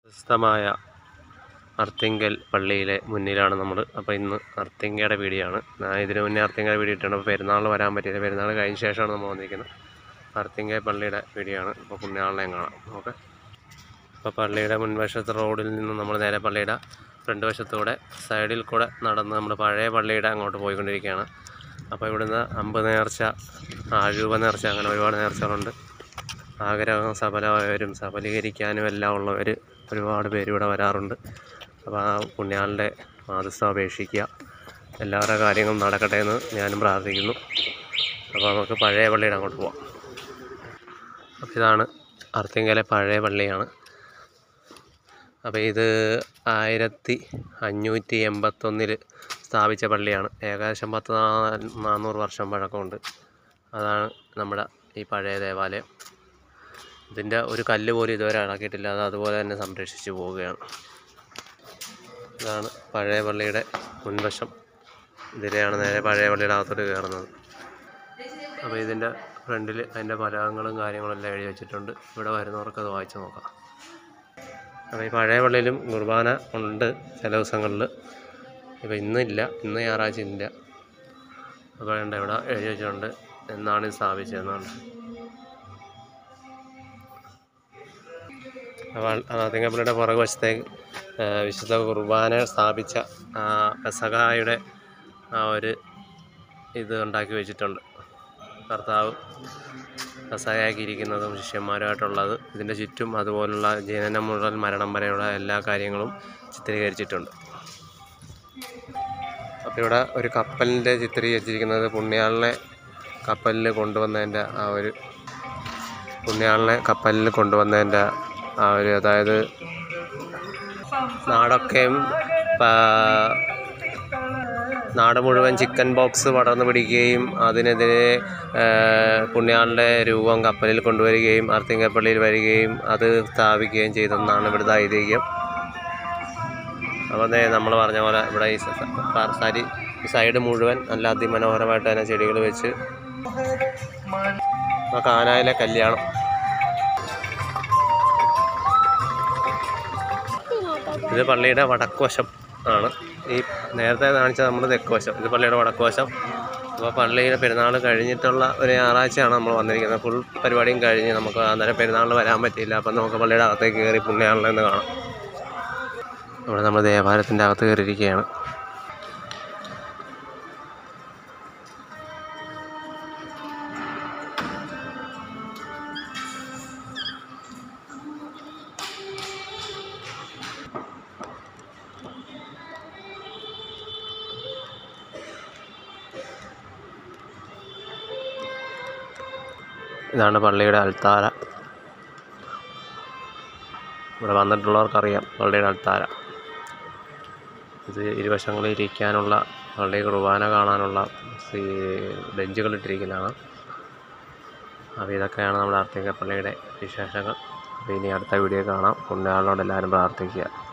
പ്രശസ്തമായ അർത്തിങ്കൽ പള്ളിയിലെ മുന്നിലാണ് നമ്മൾ. അപ്പോൾ ഇന്ന് അർത്തിങ്കയുടെ വീഡിയോ ആണ്. ഞാൻ ഇതിന് മുന്നേ അർത്തിങ്കയുടെ വീഡിയോ ഇട്ടുണ്ട്. അപ്പോൾ പെരുന്നാൾ വരാൻ പറ്റിയില്ല. പെരുന്നാൾ കഴിഞ്ഞ ശേഷമാണ് നമ്മൾ വന്നിരിക്കുന്നത്. അർത്തിങ്ക പള്ളിയുടെ വീഡിയോ ആണ്. അപ്പോൾ പുണ്യാളനെയും കാണാം. ഓക്കെ. അപ്പോൾ പള്ളിയുടെ മുൻവശത്ത് റോഡിൽ നിന്ന് നമ്മൾ നേരെ പള്ളിയുടെ ഫ്രണ്ട് വശത്തൂടെ സൈഡിൽ കൂടെ നടന്ന് നമ്മൾ പഴയ പള്ളിയുടെ അങ്ങോട്ട് പോയിക്കൊണ്ടിരിക്കുകയാണ്. അപ്പോൾ ഇവിടുന്ന് 50 നേർച്ച, രൂപ നേർച്ച, അങ്ങനെ ഒരുപാട് നേർച്ചകളുണ്ട്. ആഗ്രഹം സഫലമായവരും സഫലീകരിക്കാനും എല്ലാം ഉള്ളവർ ഒരുപാട് പേര് ഇവിടെ വരാറുണ്ട്. അപ്പോൾ ആ പുണ്യാളൻ്റെ മാധ്യസ്ഥം അപേക്ഷിക്കുക, എല്ലാവരുടെ കാര്യങ്ങളും നടക്കട്ടെ എന്ന് ഞാനും പ്രാർത്ഥിക്കുന്നു. അപ്പോൾ നമുക്ക് പഴയ പള്ളിയുടെ അങ്ങോട്ട് പോവാം. അപ്പോൾ ഇതാണ് അർത്തിങ്കലെ പഴയ പള്ളിയാണ്. അപ്പോൾ ഇത് 1581 സ്ഥാപിച്ച പള്ളിയാണ്. ഏകദേശം 400 വർഷം പഴക്കമുണ്ട്. അതാണ് നമ്മുടെ ഈ പഴയ ദേവാലയം. ഇതിൻ്റെ ഒരു കല്ല് പോലും ഇതുവരെ ഇളക്കിയിട്ടില്ല. അത് അതുപോലെ തന്നെ സംരക്ഷിച്ച് പോവുകയാണ്. ഇതാണ് പഴയ പള്ളിയുടെ മുൻവശം. ഇതിലെയാണ് നേരെ പഴയ പള്ളിയുടെ അകത്തോട്ട് കയറുന്നത്. അപ്പോൾ ഇതിൻ്റെ ഫ്രണ്ടിൽ അതിൻ്റെ പലകങ്ങളും കാര്യങ്ങളും എല്ലാം എഴുതി വെച്ചിട്ടുണ്ട്. ഇവിടെ വരുന്നവർക്ക് അത് വായിച്ച് നോക്കാം. അപ്പോൾ ഈ പഴയ പള്ളിയിലും കുർബാന ഉണ്ട് ചില ദിവസങ്ങളിൽ. ഇപ്പോൾ ഇന്നില്ല, ഇന്ന് ഞായറാഴ്ച ഇല്ല. അപ്പോൾ ഇവിടെ എഴുതി വെച്ചിട്ടുണ്ട് എന്നാണ് ഇത് സ്ഥാപിച്ചതെന്നാണ്. അപ്പോൾ അർത്തിങ്കപ്പള്ളിയുടെ പുറകുവശത്തേക്ക് വിശുദ്ധ കുർബാന സ്ഥാപിച്ച പെസഹായുടെ ആ ഒരു ഇത് ഉണ്ടാക്കി വെച്ചിട്ടുണ്ട്. കർത്താവ് പെസഹയാക്കിയിരിക്കുന്നതും ശിഷ്യന്മാരുമായിട്ടുള്ളത്. ഇതിൻ്റെ ചുറ്റും അതുപോലുള്ള ജനനം മുതൽ മരണം വരെയുള്ള എല്ലാ കാര്യങ്ങളും ചിത്രീകരിച്ചിട്ടുണ്ട്. അപ്പോൾ ഇവിടെ ഒരു കപ്പലിൻ്റെ ചിത്രീകരിച്ചിരിക്കുന്നത് പുണ്യാളനെ കപ്പലിൽ കൊണ്ടുവന്നതിൻ്റെ അതായത് നാട് മുഴുവൻ ചിക്കൻ ബോക്സ് പടർന്നു പിടിക്കുകയും അതിനെതിരെ പുണ്യാളൻ്റെ രൂപം കപ്പലിൽ കൊണ്ടുവരികയും അർത്തിങ്കപ്പള്ളിയിൽ വരികയും അത് സ്ഥാപിക്കുകയും ചെയ്തെന്നാണ് ഇവിടുത്തെ ഐതിഹ്യം. അപ്പോൾ നമ്മൾ പറഞ്ഞ പോലെ ഇവിടെ ഈ സൈഡ് മുഴുവൻ നല്ല അതിമനോഹരമായിട്ട് തന്നെ ചെടികൾ വെച്ച് കാനായിലെ കല്യാണം. ഇത് പള്ളിയുടെ വടക്കുവശം ആണ്. ഈ നേരത്തെ കാണിച്ചത് നമ്മുടെ തെക്കുവശം. ഇത് പള്ളിയുടെ വടക്കുവശം. അപ്പോൾ പള്ളിയിലെ പെരുന്നാൾ കഴിഞ്ഞിട്ടുള്ള ഒരു ഞായറാഴ്ചയാണ് നമ്മൾ വന്നിരിക്കുന്നത്. ഫുൾ പരിപാടിയും കഴിഞ്ഞ് നമുക്ക് അന്നേരം പെരുന്നാളിൽ വരാൻ പറ്റിയില്ല. അപ്പം നമുക്ക് പള്ളിയുടെ അകത്തേക്ക് കയറി പുണ്യാളനെ ഒന്ന് കാണാം. ഇവിടെ നമ്മൾ ദേവാലയത്തിൻ്റെ അകത്ത് കയറിയിരിക്കുകയാണ്. ഇതാണ് പള്ളിയുടെ അൾത്താര. ഇവിടെ വന്നിട്ടുള്ളവർക്കറിയാം പള്ളിയുടെ അൾത്താര. ഇത് ഇരുവശങ്ങളിൽ ഇരിക്കാനുള്ള, പള്ളി കുർബാന കാണാനുള്ള ബെഞ്ചുകളിട്ടിരിക്കുന്നതാണ്. അപ്പോൾ ഇതൊക്കെയാണ് നമ്മുടെ അർത്തിങ്ക പള്ളിയുടെ വിശേഷങ്ങൾ. അപ്പോൾ ഇനി അടുത്ത വീഡിയോ കാണാം. പുണ്യാളനോട് എല്ലാവരും പ്രാർത്ഥിക്കുക.